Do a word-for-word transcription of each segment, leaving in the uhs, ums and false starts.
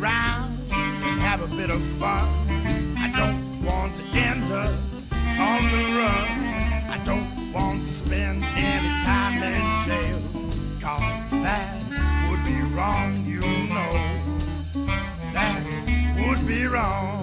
around and have a bit of fun. I don't want to end up on the run. I don't want to spend any time in jail, 'cause that would be wrong, you know. That would be wrong.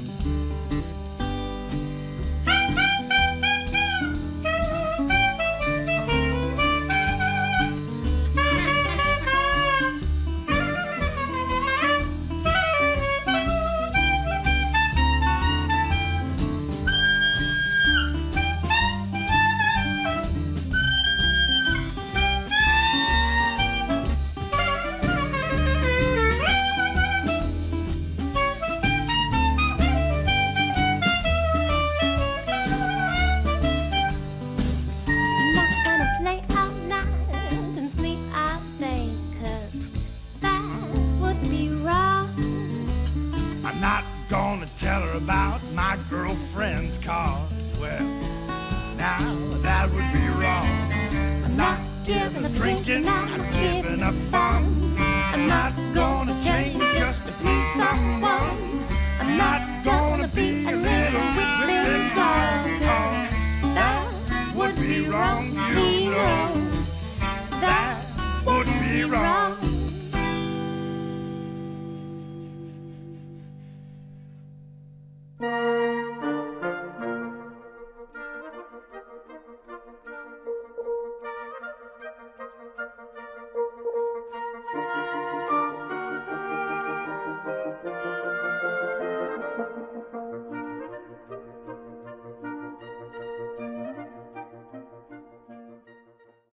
Not gonna tell her about my girlfriend's cause. Well, now that would be wrong. I'm not giving a drinking, I'm giving